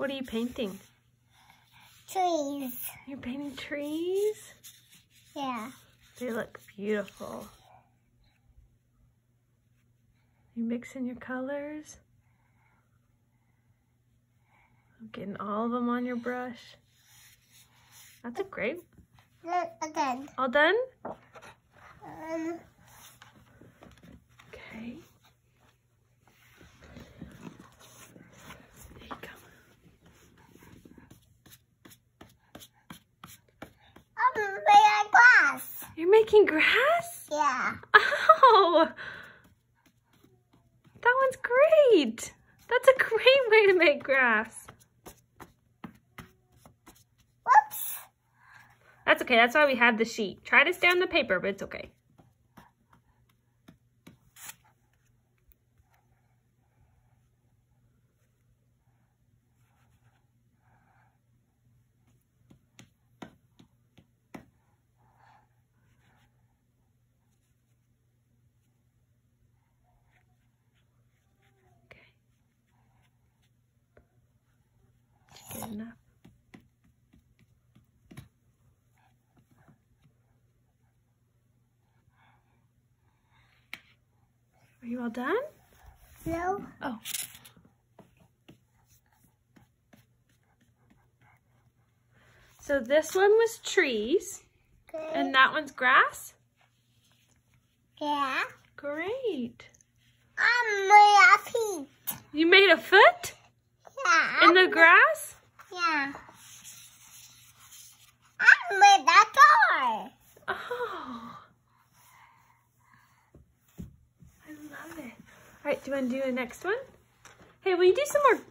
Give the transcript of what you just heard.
What are you painting? Trees. You're painting trees? Yeah. They look beautiful. You mixing your colors? I'm getting all of them on your brush. That's a great. Look again. All done? Okay. There you go. I'm making glass. You're making grass? Yeah. Oh! That one's great. That's a great way to make grass. Whoops. That's okay. That's why we have the sheet. Try to stay on the paper, but it's okay. Good enough. Are you all done? No. Oh. So this one was trees, Okay. and that one's grass? Yeah. Great. I'm made a feet. You made a foot Yeah. in the grass? Yeah. I made a door. Oh. I love it. All right, do you want to do the next one? Hey, will you do some more